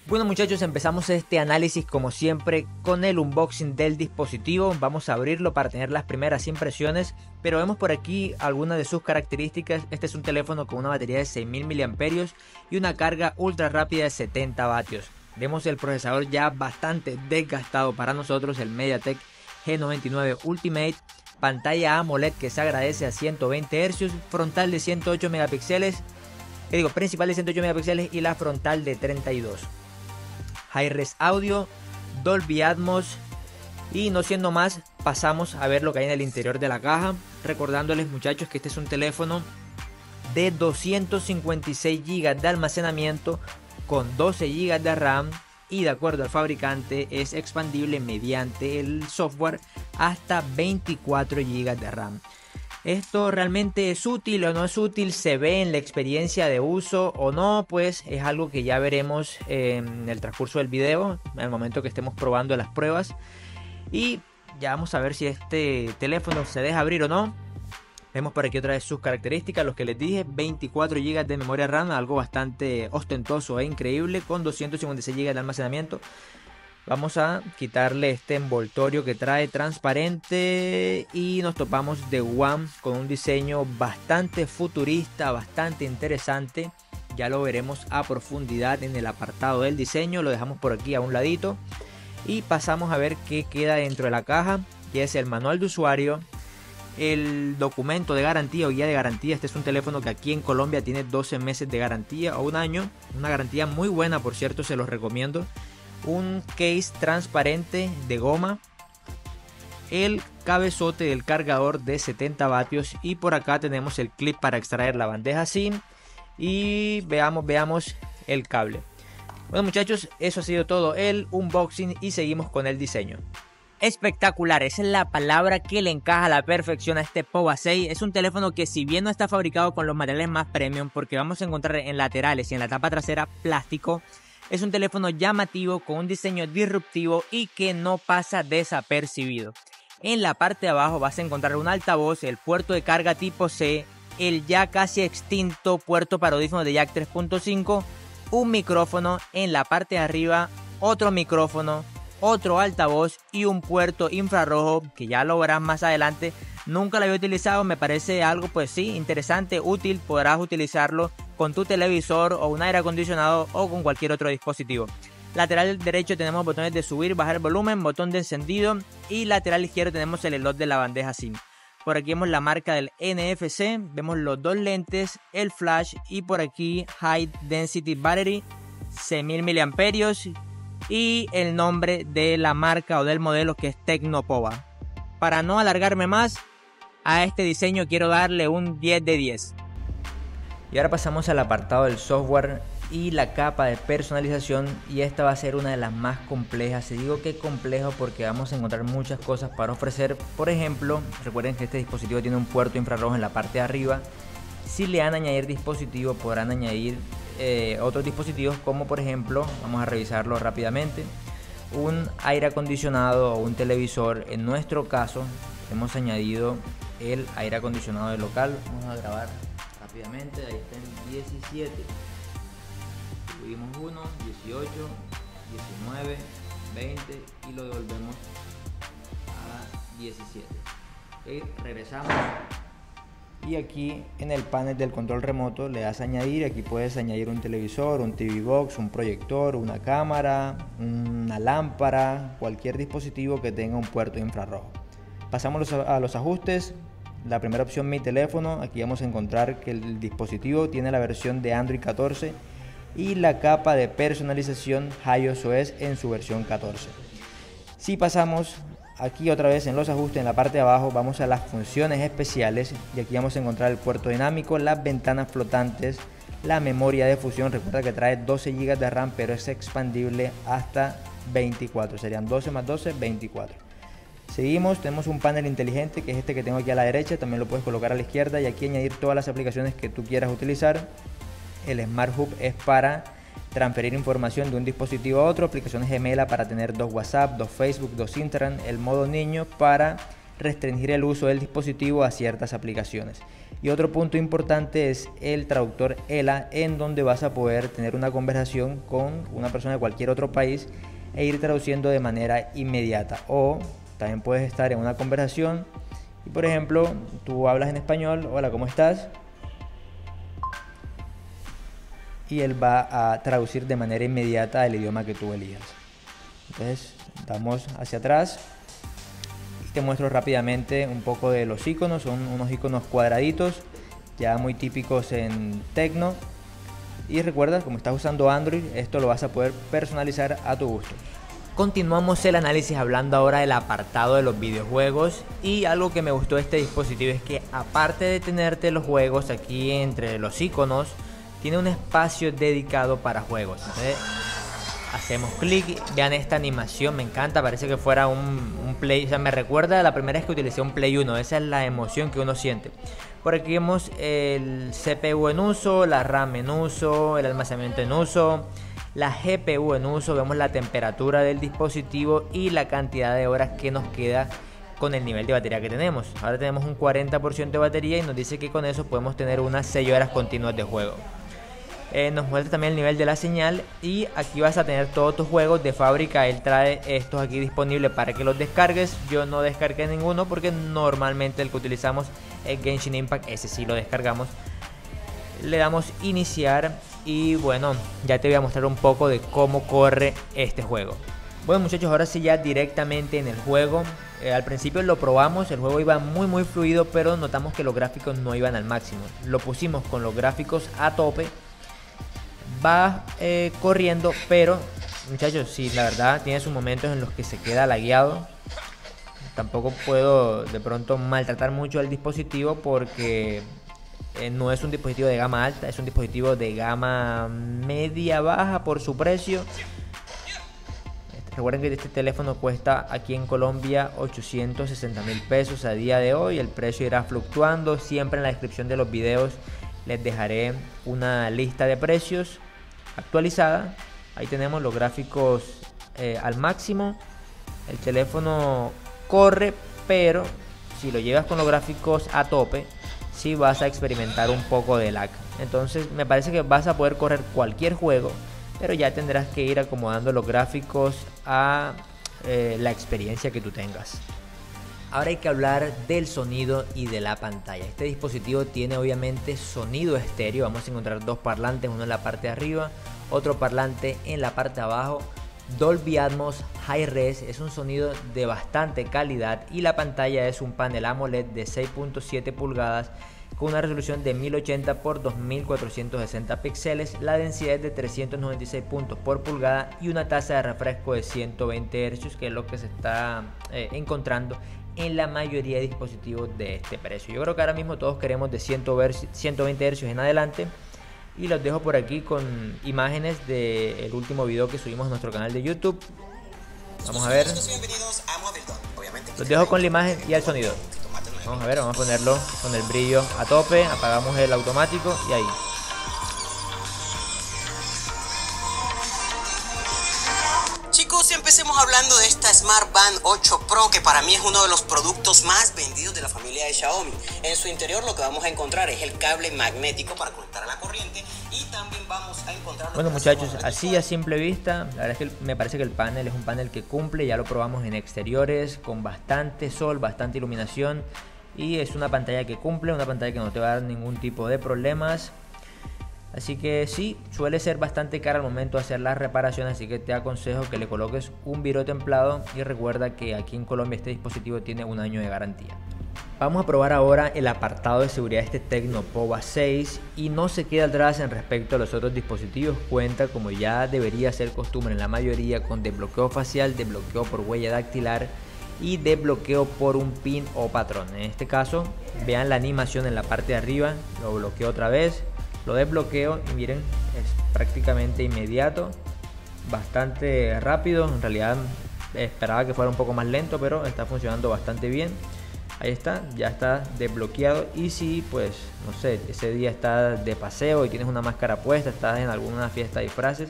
Bueno muchachos, empezamos este análisis como siempre con el unboxing del dispositivo. Vamos a abrirlo para tener las primeras impresiones, pero vemos por aquí algunas de sus características. Este es un teléfono con una batería de 6000 mAh y una carga ultra rápida de 70 vatios. Vemos el procesador ya bastante desgastado para nosotros, el MediaTek G99 Ultimate. Pantalla AMOLED que se agradece a 120 Hz, frontal de 108 megapíxeles, principal de 108 megapíxeles y la frontal de 32. Hi-Res Audio, Dolby Atmos. Y no siendo más, pasamos a ver lo que hay en el interior de la caja, recordándoles muchachos que este es un teléfono de 256 GB de almacenamiento con 12 GB de RAM, y de acuerdo al fabricante es expandible mediante el software hasta 24 GB de RAM. ¿Esto realmente es útil o no es útil? ¿Se ve en la experiencia de uso o no? Pues es algo que ya veremos en el transcurso del video, en el momento que estemos probando las pruebas. Y ya vamos a ver si este teléfono se deja abrir o no. Vemos por aquí otra vez sus características, los que les dije, 24 GB de memoria RAM, algo bastante ostentoso e increíble, con 256 GB de almacenamiento. Vamos a quitarle este envoltorio que trae transparente y nos topamos de One con un diseño bastante futurista, bastante interesante. Ya lo veremos a profundidad en el apartado del diseño, lo dejamos por aquí a un ladito y pasamos a ver qué queda dentro de la caja, que es el manual de usuario, el documento de garantía o guía de garantía. Este es un teléfono que aquí en Colombia tiene 12 meses de garantía o un año, una garantía muy buena, por cierto, se los recomiendo. Un case transparente de goma, el cabezote del cargador de 70 vatios y por acá tenemos el clip para extraer la bandeja SIM y veamos el cable. Bueno muchachos, eso ha sido todo el unboxing y seguimos con el diseño. Espectacular, esa es la palabra que le encaja a la perfección a este POWA 6. Es un teléfono que, si bien no está fabricado con los materiales más premium, porque vamos a encontrar en laterales y en la tapa trasera plástico, es un teléfono llamativo con un diseño disruptivo y que no pasa desapercibido. En la parte de abajo vas a encontrar un altavoz, el puerto de carga tipo C, el ya casi extinto puerto para audífonos de jack 3.5, un micrófono en la parte de arriba, otro micrófono, otro altavoz y un puerto infrarrojo que ya lo verás más adelante. Nunca lo había utilizado, me parece algo pues sí, interesante, útil, podrás utilizarlo con tu televisor o un aire acondicionado o con cualquier otro dispositivo. Lateral derecho tenemos botones de subir, bajar el volumen, botón de encendido, y lateral izquierdo tenemos el slot de la bandeja SIM. Por aquí vemos la marca del NFC, vemos los dos lentes, el flash y por aquí High Density Battery, 6000 mAh y el nombre de la marca o del modelo que es TecnoPOWA. Para no alargarme más, a este diseño quiero darle un 10 de 10. Y ahora pasamos al apartado del software y la capa de personalización, y esta va a ser una de las más complejas. Y digo que complejo porque vamos a encontrar muchas cosas para ofrecer. Por ejemplo, recuerden que este dispositivo tiene un puerto infrarrojo en la parte de arriba. Si le van a añadir dispositivo, podrán añadir otros dispositivos, como por ejemplo, vamos a revisarlo rápidamente, un aire acondicionado o un televisor. En nuestro caso hemos añadido el aire acondicionado del local. Vamos a grabar rápidamente, ahí está en 17, subimos 1, 18, 19, 20 y lo devolvemos a 17. Okay, regresamos y aquí en el panel del control remoto le das a añadir. Aquí puedes añadir un televisor, un TV Box, un proyector, una cámara, una lámpara, cualquier dispositivo que tenga un puerto infrarrojo. Pasamos a los ajustes. La primera opción, mi teléfono. Aquí vamos a encontrar que el dispositivo tiene la versión de Android 14 y la capa de personalización iOS en su versión 14. Si pasamos aquí otra vez en los ajustes, en la parte de abajo vamos a las funciones especiales y aquí vamos a encontrar el puerto dinámico, las ventanas flotantes, la memoria de fusión. Recuerda que trae 12 GB de RAM, pero es expandible hasta 24, serían 12 más 12, 24. Seguimos, tenemos un panel inteligente que es este que tengo aquí a la derecha, también lo puedes colocar a la izquierda y aquí añadir todas las aplicaciones que tú quieras utilizar. El Smart Hub es para transferir información de un dispositivo a otro, aplicaciones gemela para tener 2 WhatsApp, 2 Facebook, 2 Instagram, el modo niño para restringir el uso del dispositivo a ciertas aplicaciones. Y otro punto importante es el traductor ELA, en donde vas a poder tener una conversación con una persona de cualquier otro país e ir traduciendo de manera inmediata. O también puedes estar en una conversación y, por ejemplo, tú hablas en español: hola, ¿cómo estás? Y él va a traducir de manera inmediata el idioma que tú elijas. Entonces damos hacia atrás y te muestro rápidamente un poco de los iconos. Son unos iconos cuadraditos, ya muy típicos en Tecno. Y recuerda, como estás usando Android, esto lo vas a poder personalizar a tu gusto. Continuamos el análisis hablando ahora del apartado de los videojuegos, y algo que me gustó de este dispositivo es que, aparte de tenerte los juegos aquí entre los iconos, tiene un espacio dedicado para juegos. Entonces hacemos clic, vean esta animación, me encanta, parece que fuera un Play, o sea, me recuerda a la primera vez que utilicé un Play 1, esa es la emoción que uno siente. Por aquí vemos el CPU en uso, la RAM en uso, el almacenamiento en uso, la GPU en uso, vemos la temperatura del dispositivo y la cantidad de horas que nos queda con el nivel de batería que tenemos. Ahora tenemos un 40% de batería y nos dice que con eso podemos tener unas 6 horas continuas de juego. Nos muestra también el nivel de la señal, y aquí vas a tener todos tus juegos de fábrica. Él trae estos aquí disponibles para que los descargues. Yo no descargué ninguno porque normalmente el que utilizamos es Genshin Impact, ese sí lo descargamos. Le damos iniciar y bueno, ya te voy a mostrar un poco de cómo corre este juego. Bueno, muchachos, ahora sí ya directamente en el juego. Al principio lo probamos, el juego iba muy fluido, pero notamos que los gráficos no iban al máximo. Lo pusimos con los gráficos a tope. Va corriendo, pero muchachos, sí, la verdad tiene sus momentos en los que se queda lagueado. Tampoco puedo de pronto maltratar mucho al dispositivo porque no es un dispositivo de gama alta, es un dispositivo de gama media baja por su precio. Recuerden que este teléfono cuesta aquí en Colombia 860.000 pesos a día de hoy. El precio irá fluctuando. Siempre en la descripción de los videos les dejaré una lista de precios actualizada. Ahí tenemos los gráficos al máximo. El teléfono corre, pero si lo llevas con los gráficos a tope, sí vas a experimentar un poco de lag. Entonces me parece que vas a poder correr cualquier juego, pero ya tendrás que ir acomodando los gráficos a la experiencia que tú tengas. Ahora hay que hablar del sonido y de la pantalla. Este dispositivo tiene obviamente sonido estéreo. Vamos a encontrar dos parlantes, uno en la parte de arriba, otro parlante en la parte de abajo. Dolby Atmos Hi-Res, es un sonido de bastante calidad, y la pantalla es un panel AMOLED de 6.7 pulgadas con una resolución de 1080 x 2460 píxeles. La densidad es de 396 puntos por pulgada y una tasa de refresco de 120 Hz, que es lo que se está encontrando en la mayoría de dispositivos de este precio. Yo creo que ahora mismo todos queremos de 120 Hz en adelante. Y los dejo por aquí con imágenes del último video que subimos a nuestro canal de YouTube. Vamos a ver. Los dejo con la imagen y el sonido. Vamos a ver, vamos a ponerlo con el brillo a tope. Apagamos el automático y ahí. Chicos, empecemos hablando de esta Smart Band 8 Pro, que para mí es uno de los productos más vendidos de la familia de Xiaomi. En su interior lo que vamos a encontrar es el cable magnético para conectar a la corriente, y también vamos a encontrar... Bueno, muchachos, así a simple vista, la verdad es que me parece que el panel es un panel que cumple. Ya lo probamos en exteriores con bastante sol, bastante iluminación, y es una pantalla que cumple, una pantalla que no te va a dar ningún tipo de problemas. Así que sí, suele ser bastante cara al momento de hacer las reparaciones, así que te aconsejo que le coloques un vidrio templado, y recuerda que aquí en Colombia este dispositivo tiene un año de garantía. Vamos a probar ahora el apartado de seguridad de este Tecno Pova 6, y no se queda atrás en respecto a los otros dispositivos. Cuenta, como ya debería ser costumbre en la mayoría, con desbloqueo facial, desbloqueo por huella dactilar y desbloqueo por un pin o patrón. En este caso, vean la animación en la parte de arriba, lo bloqueo otra vez. Lo desbloqueo y miren, es prácticamente inmediato, bastante rápido. En realidad esperaba que fuera un poco más lento, pero está funcionando bastante bien. Ahí está, ya está desbloqueado. Y si pues, no sé, ese día estás de paseo y tienes una máscara puesta, estás en alguna fiesta de disfraces,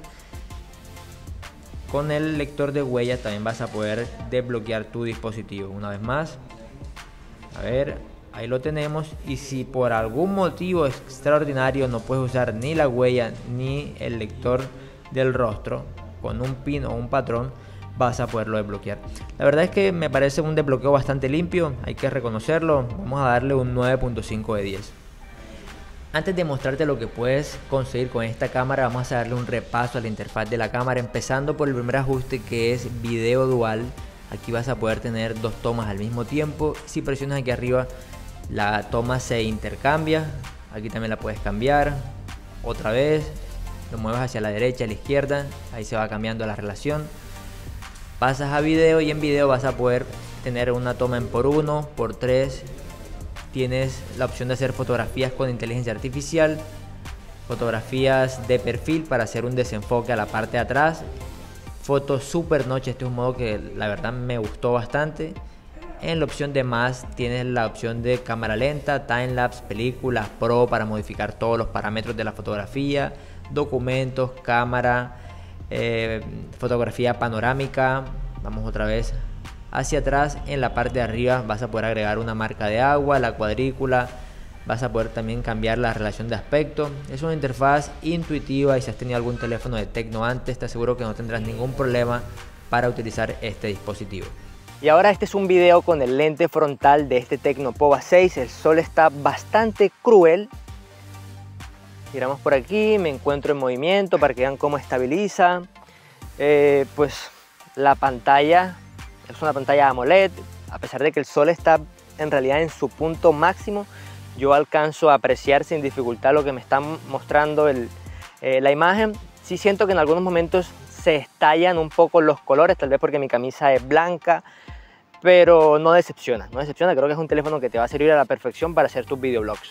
con el lector de huellas también vas a poder desbloquear tu dispositivo. Una vez más, a ver, ahí lo tenemos. Y si por algún motivo extraordinario no puedes usar ni la huella ni el lector del rostro con un pin o un patrón, vas a poderlo desbloquear. La verdad es que me parece un desbloqueo bastante limpio, hay que reconocerlo. Vamos a darle un 9.5 de 10. Antes de mostrarte lo que puedes conseguir con esta cámara, vamos a darle un repaso a la interfaz de la cámara, empezando por el primer ajuste, que es video dual. Aquí vas a poder tener dos tomas al mismo tiempo. Si presionas aquí arriba, la toma se intercambia. Aquí también la puedes cambiar otra vez, lo mueves hacia la derecha, a la izquierda, ahí se va cambiando la relación. Pasas a video y en video vas a poder tener una toma en por 1, por 3. Tienes la opción de hacer fotografías con inteligencia artificial, fotografías de perfil para hacer un desenfoque a la parte de atrás, fotos super noche. Este es un modo que la verdad me gustó bastante. En la opción de más tienes la opción de cámara lenta, timelapse, películas, pro para modificar todos los parámetros de la fotografía, documentos, cámara, fotografía panorámica. Vamos otra vez hacia atrás. En la parte de arriba vas a poder agregar una marca de agua, la cuadrícula, vas a poder también cambiar la relación de aspecto. Es una interfaz intuitiva y si has tenido algún teléfono de Tecno antes, te aseguro que no tendrás ningún problema para utilizar este dispositivo. Y ahora este es un video con el lente frontal de este Tecno Pova 6. El sol está bastante cruel. Giramos por aquí, me encuentro en movimiento para que vean cómo estabiliza. Pues la pantalla es una pantalla AMOLED. A pesar de que el sol está en realidad en su punto máximo, yo alcanzo a apreciar sin dificultad lo que me está mostrando la imagen. Sí siento que en algunos momentos se estallan un poco los colores, tal vez porque mi camisa es blanca, pero no decepciona, creo que es un teléfono que te va a servir a la perfección para hacer tus videoblogs.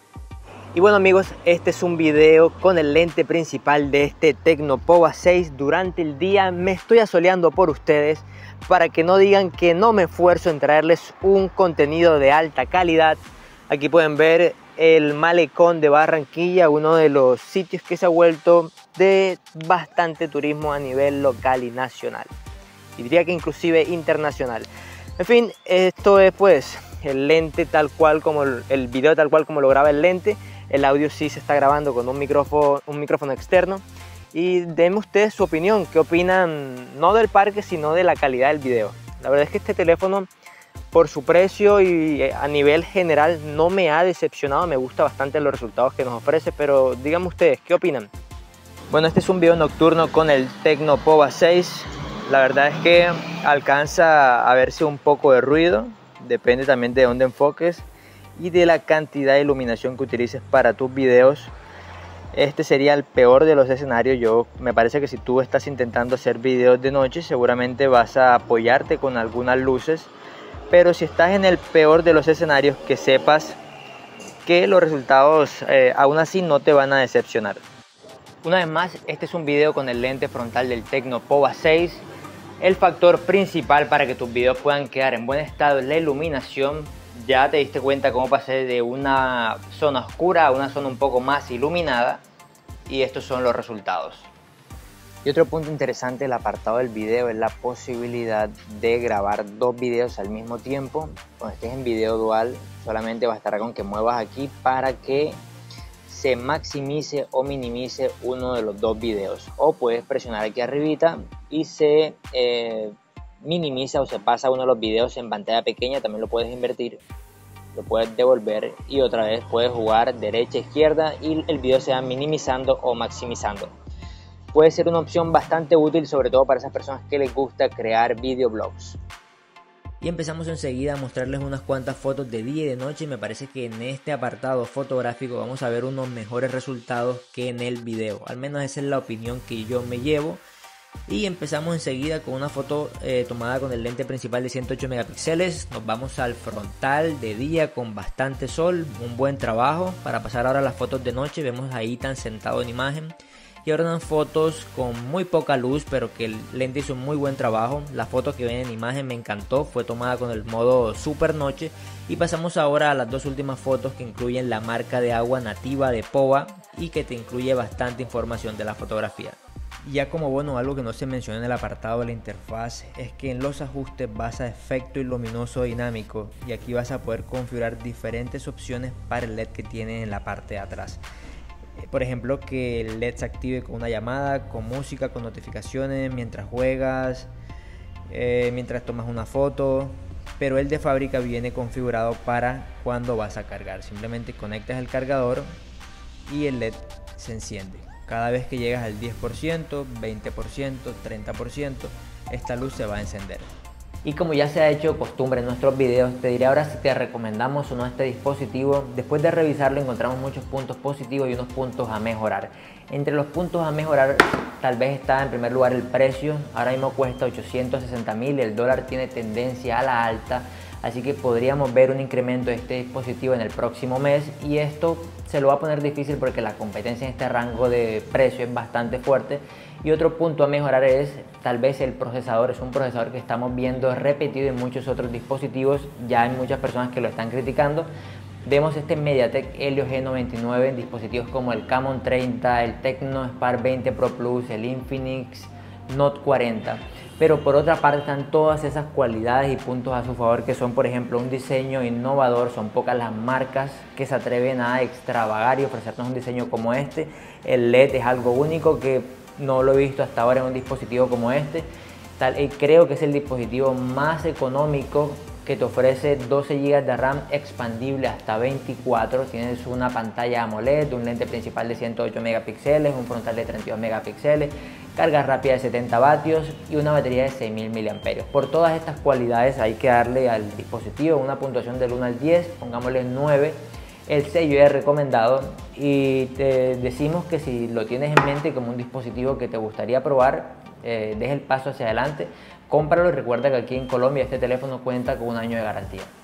Y bueno amigos, este es un video con el lente principal de este Tecno Pova 6. Durante el día me estoy asoleando por ustedes para que no digan que no me esfuerzo en traerles un contenido de alta calidad. Aquí pueden ver el Malecón de Barranquilla, uno de los sitios que se ha vuelto de bastante turismo a nivel local y nacional. Y diría que inclusive internacional. En fin, esto es pues el lente tal cual como el video tal cual como lo graba el lente. El audio sí se está grabando con un micrófono externo. Y denme ustedes su opinión, qué opinan no del parque sino de la calidad del video. La verdad es que este teléfono, por su precio y a nivel general, no me ha decepcionado. Me gusta bastante los resultados que nos ofrece, pero díganme ustedes, ¿qué opinan? Bueno, este es un video nocturno con el Tecno Pova 6. La verdad es que alcanza a verse un poco de ruido, depende también de dónde enfoques y de la cantidad de iluminación que utilices para tus videos. Este sería el peor de los escenarios. Me parece que si tú estás intentando hacer videos de noche, seguramente vas a apoyarte con algunas luces, pero si estás en el peor de los escenarios, que sepas que los resultados aún así no te van a decepcionar. Una vez más, este es un video con el lente frontal del Tecno Pova 6. El factor principal para que tus videos puedan quedar en buen estado es la iluminación. Ya te diste cuenta cómo pasé de una zona oscura a una zona un poco más iluminada, y estos son los resultados. Y otro punto interesante del apartado del video es la posibilidad de grabar dos videos al mismo tiempo. Cuando estés en video dual, solamente bastará con que muevas aquí para que se maximice o minimice uno de los dos videos, o puedes presionar aquí arribita y se minimiza o se pasa uno de los videos en pantalla pequeña. También lo puedes invertir, lo puedes devolver y otra vez puedes jugar derecha izquierda y el video se va minimizando o maximizando. Puede ser una opción bastante útil, sobre todo para esas personas que les gusta crear videoblogs. Y empezamos enseguida a mostrarles unas cuantas fotos de día y de noche. Me parece que en este apartado fotográfico vamos a ver unos mejores resultados que en el video. Al menos esa es la opinión que yo me llevo. Y empezamos enseguida con una foto tomada con el lente principal de 108 megapíxeles. Nos vamos al frontal de día con bastante sol, un buen trabajo. Para pasar ahora a las fotos de noche, vemos ahí tan sentado en imagen. Y ahora unas fotos con muy poca luz, pero que el lente hizo un muy buen trabajo. La foto que ven en imagen me encantó, fue tomada con el modo super noche. Y pasamos ahora a las dos últimas fotos que incluyen la marca de agua nativa de Pova y que te incluye bastante información de la fotografía. Y ya como bono, algo que no se menciona en el apartado de la interfaz es que en los ajustes vas a efecto y luminoso dinámico, y aquí vas a poder configurar diferentes opciones para el LED que tiene en la parte de atrás. Por ejemplo, que el LED se active con una llamada, con música, con notificaciones, mientras juegas, mientras tomas una foto. Pero el de fábrica viene configurado para cuando vas a cargar. Simplemente conectas el cargador y el LED se enciende. Cada vez que llegas al 10%, 20%, 30%, esta luz se va a encender. Y como ya se ha hecho costumbre en nuestros videos, te diré ahora si te recomendamos o no este dispositivo. Después de revisarlo encontramos muchos puntos positivos y unos puntos a mejorar. Entre los puntos a mejorar tal vez está en primer lugar el precio. Ahora mismo cuesta 860.000, el dólar tiene tendencia a la alta, así que podríamos ver un incremento de este dispositivo en el próximo mes, y esto se lo va a poner difícil porque la competencia en este rango de precio es bastante fuerte. Y otro punto a mejorar es tal vez el procesador. Es un procesador que estamos viendo repetido en muchos otros dispositivos, ya hay muchas personas que lo están criticando. Vemos este MediaTek Helio G99 en dispositivos como el Camon 30, el Tecno Spark 20 Pro Plus, el Infinix Note 40. Pero por otra parte están todas esas cualidades y puntos a su favor, que son por ejemplo un diseño innovador. Son pocas las marcas que se atreven a extravagar y ofrecernos un diseño como este. El LED es algo único que no lo he visto hasta ahora en un dispositivo como este. Creo que es el dispositivo más económico, que te ofrece 12 GB de RAM expandible hasta 24. Tienes una pantalla AMOLED, un lente principal de 108 megapíxeles, un frontal de 32 megapíxeles, carga rápida de 70 vatios y una batería de 6000 mAh. Por todas estas cualidades hay que darle al dispositivo una puntuación del 1 al 10, pongámosle 9. El sello es recomendado, y te decimos que si lo tienes en mente como un dispositivo que te gustaría probar, deja el paso hacia adelante, cómpralo, y recuerda que aquí en Colombia este teléfono cuenta con un año de garantía.